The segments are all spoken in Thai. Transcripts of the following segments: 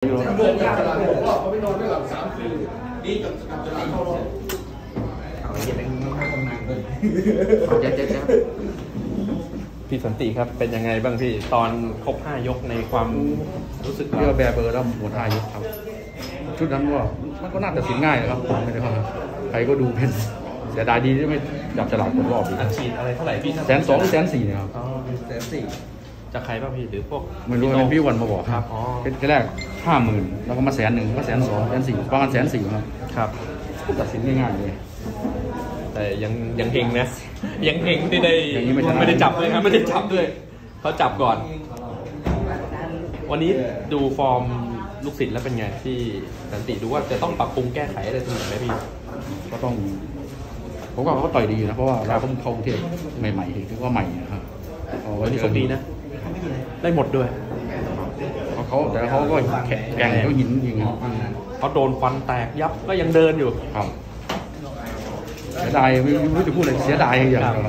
อยู่โดนจับฉลากบอกว่าเขาไม่นอนไม่หลับ3 คืนนี่จับฉลากเข้ารอบเอาเย็นเป็นไม่ทำงานเลยเจ๊พี่สันติครับเป็นยังไงบ้างพี่ตอนครบ5 ยกในความรู้สึกเรียกว่าแบร์เบอร์แล้วหมด5 ยกครับชุดนั้นก็มันก็น่าจะสินง่ายนะครับไม่ได้ว่าใครก็ดูเป็นเสียดายดีที่ไม่จับฉลากผลรอบอีกอัดฉีดอะไรเท่าไหร่พี่ 120,000 หรือ140,000นะครับ 140,000จากใครบ้างพี่หรือพวกไม่รู้เป็นพี่วันมาบอกครับทีแรก50,000แล้วก็มา100,000ก็120,000 140,000ประมาณ140,000ครับตัดสินง่ายๆเลยแต่ยังเฮงนะยังเฮงที่ได้ไม่ได้จับเลยครับไม่ได้จับด้วยเขาจับก่อนวันนี้ดูฟอร์มลูกศิษย์แล้วเป็นไงที่สันติดูว่าจะต้องปรับปรุงแก้ไขอะไรตรงไหนไหมพี่ก็ต้องผมว่าเขาต่อยดีนะเพราะว่าเราเข้ากรุงเทพใหม่ๆถือว่าใหม่นะครับวันนี้เขาดีนะได้หมดด้วยแต่เขาก็แข่งเขาหินยิงเขาโดนฟันแตกยับก็ยังเดินอยู่ครับเสียดายไม่รู้จะพูดอะไรเสียดายอย่างเดียว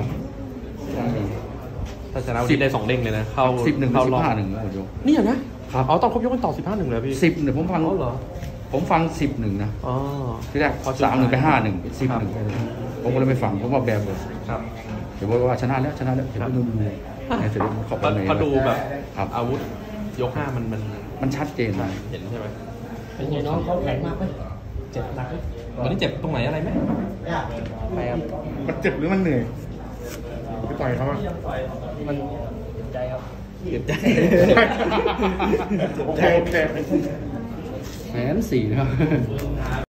ถ้าชนะวันนี้ได้2 เด้งเลยนะเข้า 10-1 15-1แล้วโยนี่นะครับเอาตอนครบยกเป็นต่อ15-1เลยพี่ 10-1ผมฟังเหรอผมฟัง10-1นะที่แรก3-1ไป5-1 10-1ผมก็เลยไม่ฟังเพราะว่าแบบเดี๋ยวว่าชนะแล้วเดี๋ยวดูในเสร็จเขาไปเขาดูแบบอาวุธยก5 มันชัดเจนเห็นใช่ไหมเป็นไงน้องเขาแข็งมากไหมเจ็บหนักไหมวันนี้เจ็บตรงไหนอะไรไหมไปครับมันเจ็บหรือมันเหนื่อยไปต่อยเขามันเจ็บใจครับเจ็บใจ 140,000นะครับ